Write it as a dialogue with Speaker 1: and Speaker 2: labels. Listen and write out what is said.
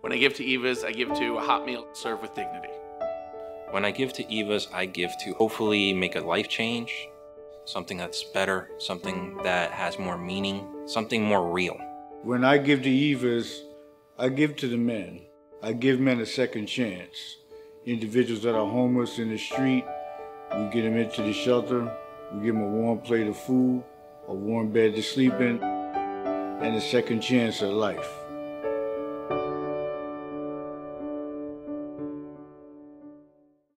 Speaker 1: When I give to Eva's, I give to a hot meal served with dignity.
Speaker 2: When I give to Eva's, I give to hopefully make a life change, something that's better, something that has more meaning, something more real.
Speaker 3: When I give to Eva's, I give to the men. I give men a second chance. Individuals that are homeless in the street, we get them into the shelter, we give them a warm plate of food, a warm bed to sleep in, and a second chance at life.